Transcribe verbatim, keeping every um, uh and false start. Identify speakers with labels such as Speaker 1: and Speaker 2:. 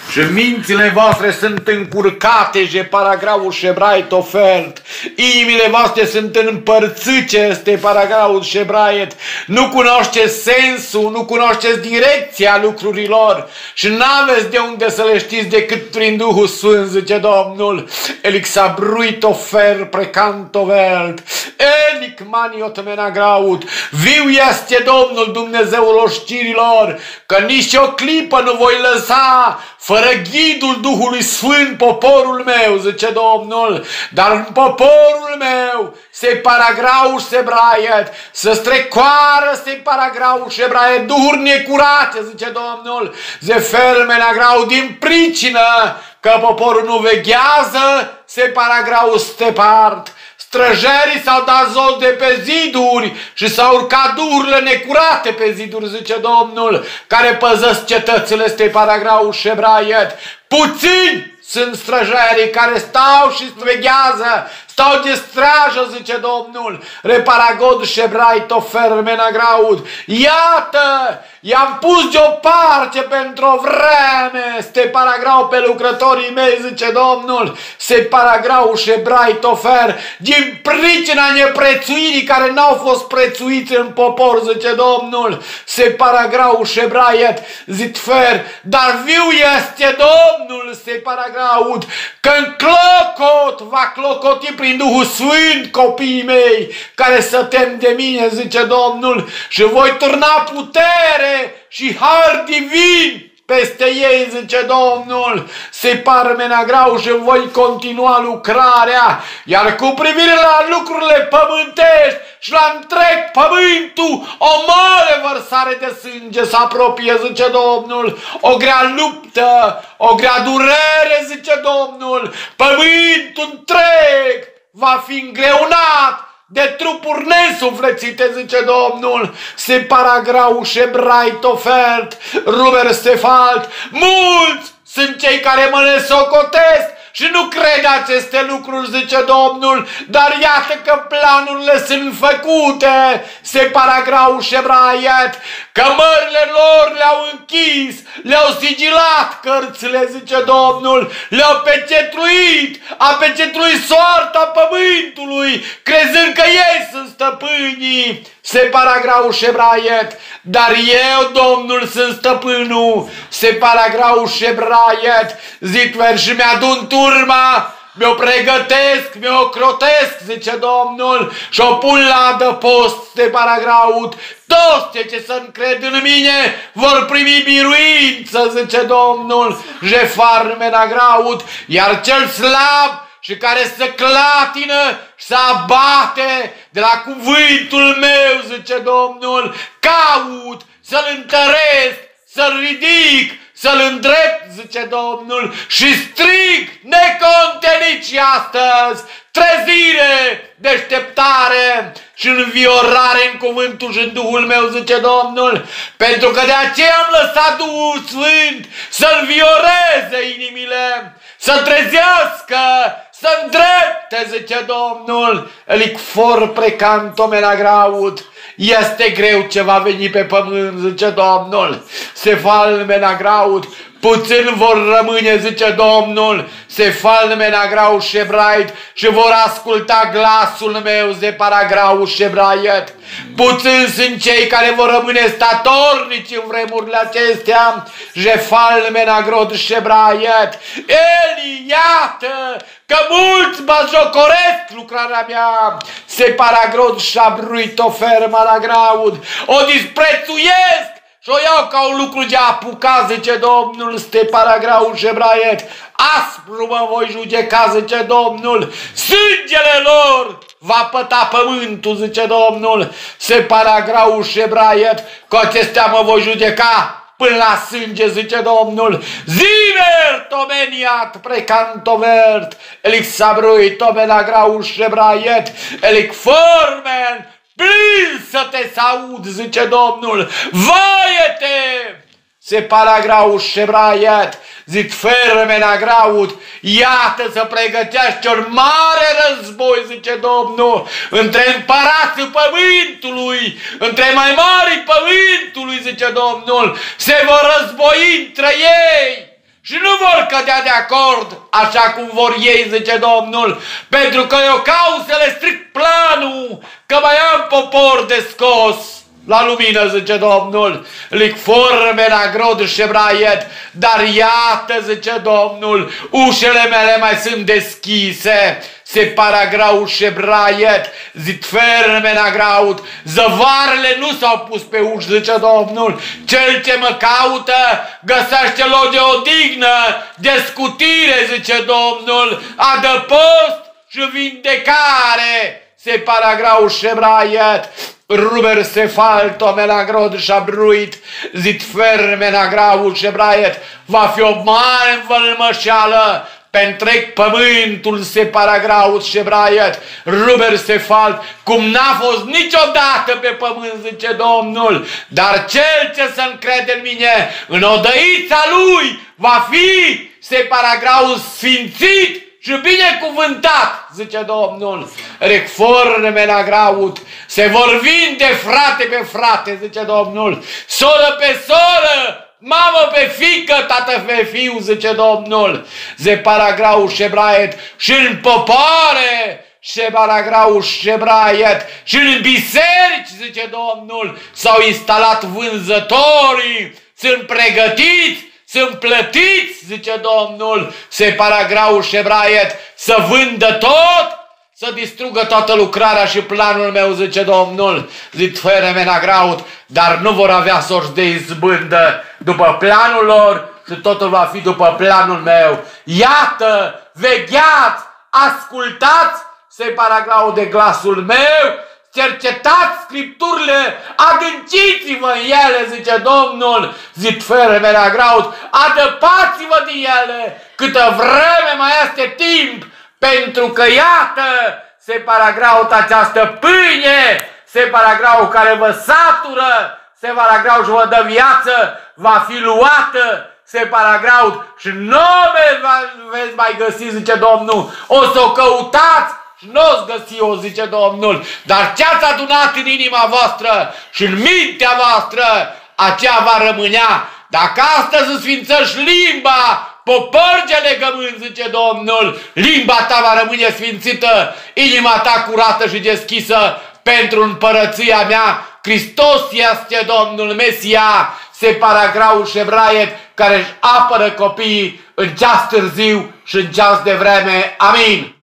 Speaker 1: și mințile voastre sunt încurcate, je paragraful șebrait ofert, inimile voastre sunt împărțite, este paragraful șebraiet, nu cunoașteți sensul, nu cunoașteți direcția lucrurilor și n-aveți de unde să le știți decât prin Duhul Sfânt, zice Domnul. Elixabruit ofer precantovelt, elic maniot menagraut, viu este Domnul Dumnezeul oștirilor, că nici o clipă nu voi lăsa fără ghidul Duhului Sfânt poporul meu, zice Domnul, dar în poporul meu se paragrau se braiet, să strecoară se paragrau se braiet, duhuri necurate, zice Domnul, ze fermene grau din pricină că poporul nu veghează, se paragrau stepart. Străjerii s-au dat jos de pe ziduri și s-au urcat duhurile necurate pe ziduri, zice Domnul, care păzesc cetățile, este paragraful șebraiet. Puțini sunt străjerii care stau și veghează, stau de strajă, zice Domnul. Reparagod șebrai tofermena graud. Iată, i-am pus deoparte pentru o vreme, este paragrau pe lucrătorii mei, zice Domnul. Se paragrau șebrai tofer, din pricina neprețuirii care n-au fost prețuiți în popor, zice Domnul. Se paragrau șebraiet, zitfer, dar viu este Domnul, se paragraud, că în clocot va clocoti prin Duhul Sfânt copiii mei, care să tem de mine, zice Domnul, și voi turna putere și har divin peste ei, zice Domnul, se parmena grau și voi continua lucrarea, iar cu privire la lucrurile pământești și la întreg pământul, o mare vărsare de sânge se apropie, zice Domnul, o grea luptă, o grea durere, zice Domnul, pământul întreg va fi îngreunat de trupuri nesuflețite, zice Domnul. Se paragrau șebrait ofert, ruber stefalt, mulți sunt cei care mă nesocotesc și nu cred aceste lucruri, zice Domnul, dar iată că planurile sunt făcute, se paragrau șebraiet, că mările lor le-au închis, le-au sigilat cărțile, zice Domnul, le-au pecetruit, a pecetruit soarta pământului, crezând că ei sunt stăpânii, se paragrau șebraiet, dar eu, Domnul, sunt stăpânul, se paragrau șebraiet, zitver și mi-adun turma, mi-o pregătesc, mi-o crotesc, zice Domnul, și o pun la adăpost, se paragraut, toți cei ce să încred în mine vor primi biruință, zice Domnul, jefarmena graut, iar cel slab și care se clatină și se abate de la cuvântul meu, zice Domnul, caut să-l întăresc, să-l ridic, să-l îndrept, zice Domnul, și strig necontenit și astăzi trezire, deșteptare și înviorare în cuvântul și în Duhul meu, zice Domnul, pentru că de aceea am lăsat Duhul Sfânt să învioreze inimile, să trezească, să îndrepte, zice Domnul, elic for precantomena graud. Este greu ce va veni pe pământ, zice Domnul, se falmena graud, puțin vor rămâne, zice Domnul, se falmena grau șebrait și vor asculta glasul meu, ze paragrau șebraiet. Puțin sunt cei care vor rămâne statornici în vremurile acestea, je falmena grod șebraiet. Eli, iată că mulți bajocoresc lucrarea mea, se paragrod șabruit ofer maragraud, o disprețuiesc și o iau ca un lucru de apucat, zice Domnul, ste paragrau șebraiet. Aspru mă voi judeca, zice Domnul, sângele lor va păta pământul, zice Domnul, se paragrau șebraiet, cu acestea mă voi judeca până la sânge, zice Domnul. Ziver tomeniat precantovert, elic sabrui tomena grau șebraiet, elic formen, plin să te saud, zice Domnul, vaie-te! Se paragrau șebraiet, zic fermena graud, iată să pregătește un mare război, zice Domnul, între împărații pământului, între mai mari pământului, zice Domnul, se vor război între ei și nu vor cădea de acord așa cum vor ei, zice Domnul, pentru că eu caut să le stric planul, că mai am popor de scos la lumină, zice Domnul, lic forme la grod șebraiet, dar iată, zice Domnul, ușele mele mai sunt deschise, se paragrau șebraiet, zit ferme la graud, zăvarele nu s-au pus pe uși, zice Domnul, cel ce mă caută găsește loc de odihnă, de scutire, zice Domnul, adăpost și vindecare, se paragrau șebraiet, ruber se falto me la grod șabruit, zit ferme la grau șebraiet, va fi o mare învălmășeală pe întreg pământul se paragraut șebraiet, ruber se falt, cum n-a fost niciodată pe pământ, zice Domnul, dar cel ce se încrede în mine, în odăița lui, va fi se paragraut sfințit și binecuvântat, zice Domnul, reforme la graut, se vor vinde frate pe frate, zice Domnul, soră pe soră, mamă pe fică, tată pe fiu, zice Domnul, ze paragrau șebraiet și în popoare, se paragrau șebraiet și în biserici, zice Domnul, s-au instalat vânzătorii, sunt pregătiți, sunt plătiți, zice Domnul, se paragrau șebraiet, să vândă tot, să distrugă toată lucrarea și planul meu, zice Domnul, zit feremena graut, dar nu vor avea sorți de izbândă după planul lor și totul va fi după planul meu. Iată, vegheați, ascultați, se paragrau de glasul meu, cercetați Scripturile, adânciți-vă în ele, zice Domnul, zit feremena graut, adăpați-vă din ele, câtă vreme mai este timp, pentru că iată, se paragraut această pâine, se paragraut care vă satură, se paragraut și vă dă viață, va fi luată, se paragraut și nu veți mai găsi, zice Domnul, o să o căutați și nu o să găsi-o, zice Domnul, dar ce-ați adunat în inima voastră și în mintea voastră, aceea va rămânea. Dacă astăzi îți sfințești limba, popărge legământ, zice Domnul, limba ta va rămâne sfințită, inima ta curată și deschisă pentru împărăția mea. Hristos este Domnul Mesia, se paragrau șebraiet, care își apără copiii în ceas târziu și în ceas de vreme. Amin.